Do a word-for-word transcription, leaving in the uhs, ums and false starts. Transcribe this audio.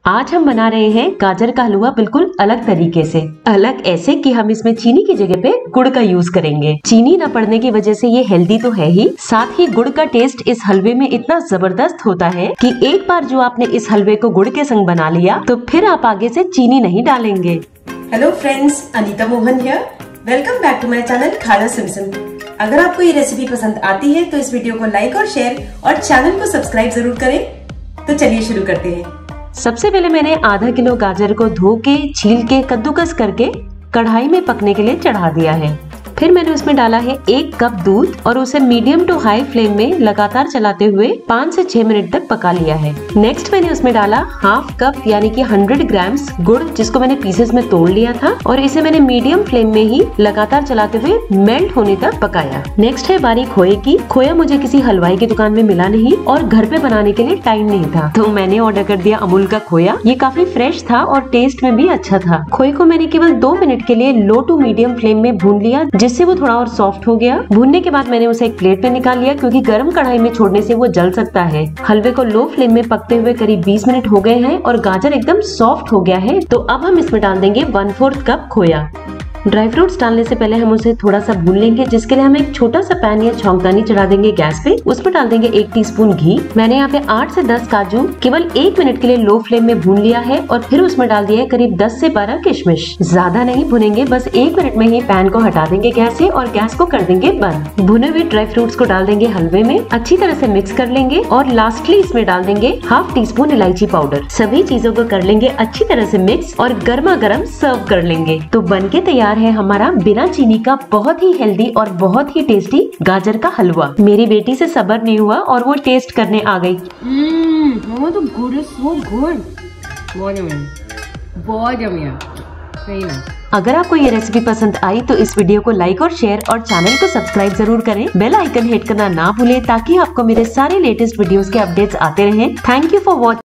आज हम बना रहे हैं गाजर का हलवा बिल्कुल अलग तरीके से। अलग ऐसे कि हम इसमें चीनी की जगह पे गुड़ का यूज करेंगे। चीनी न पड़ने की वजह से ये हेल्दी तो है ही, साथ ही गुड़ का टेस्ट इस हलवे में इतना जबरदस्त होता है कि एक बार जो आपने इस हलवे को गुड़ के संग बना लिया तो फिर आप आगे से चीनी नहीं डालेंगे। Hello friends, Anita Mohan here. Welcome back to my channel Khala Simsim. अगर आपको ये रेसिपी पसंद आती है तो इस वीडियो को लाइक और शेयर और चैनल को सब्सक्राइब जरूर करें। तो चलिए शुरू करते हैं। सबसे पहले मैंने आधा किलो गाजर को धो के, छील के, कद्दूकस करके कढ़ाई में पकने के लिए चढ़ा दिया है। फिर मैंने उसमें डाला है एक कप दूध और उसे मीडियम टू हाई फ्लेम में लगातार चलाते हुए पाँच से छह मिनट तक पका लिया है। नेक्स्ट मैंने उसमें डाला हाफ कप यानी कि सौ ग्राम्स गुड़, जिसको मैंने पीसेस में तोड़ लिया था और इसे मैंने मीडियम फ्लेम में ही लगातार चलाते हुए मेल्ट होने तक पकाया। नेक्स्ट है बारीक खोए की। खोया मुझे किसी हलवाई की दुकान में मिला नहीं और घर पे बनाने के लिए टाइम नहीं था, तो मैंने ऑर्डर कर दिया अमूल का खोया। ये काफी फ्रेश था और टेस्ट में भी अच्छा था। खोए को मैंने केवल दो मिनट के लिए लो टू मीडियम फ्लेम में भून लिया, जिससे वो थोड़ा और सॉफ्ट हो गया। भूनने के बाद मैंने उसे एक प्लेट में निकाल लिया, क्योंकि गर्म कढ़ाई में छोड़ने से वो जल सकता है। हलवे को लो फ्लेम में पकते हुए करीब बीस मिनट हो गए हैं और गाजर एकदम सॉफ्ट हो गया है। तो अब हम इसमें डाल देंगे वन फोर्थ कप खोया। ड्राई फ्रूट्स डालने से पहले हम उसे थोड़ा सा भून लेंगे, जिसके लिए हम एक छोटा सा पैन या छौंकदानी चढ़ा देंगे गैस पे। उस पर डाल देंगे एक टीस्पून घी। मैंने यहाँ पे आठ से दस काजू केवल एक मिनट के लिए लो फ्लेम में भून लिया है और फिर उसमें डाल दिया है करीब दस से बारह किशमिश। ज्यादा नहीं भुनेंगे, बस एक मिनट में ही पैन को हटा देंगे गैस से और गैस को कर देंगे बंद। भुने हुए ड्राई फ्रूट्स को डाल देंगे हलवे में, अच्छी तरह से मिक्स कर लेंगे और लास्टली इसमें डाल देंगे हाफ टी स्पून इलायची पाउडर। सभी चीजों को कर लेंगे अच्छी तरह से मिक्स और गर्मा गर्म सर्व कर लेंगे। तो बनके तैयार है हमारा बिना चीनी का बहुत ही हेल्दी और बहुत ही टेस्टी गाजर का हलवा। मेरी बेटी से सब्र नहीं हुआ और वो टेस्ट करने आ गई। मम्मा तो गुड इज सो गुड। बहुत यम्मी, बहुत यम्मी। सही ना। अगर आपको ये रेसिपी पसंद आई तो इस वीडियो को लाइक और शेयर और चैनल को सब्सक्राइब जरूर करें। बेल आइकन हिट करना ना भूलें ताकि आपको मेरे सारे लेटेस्ट वीडियोस के अपडेट्स आते रहें। Thank you for watching.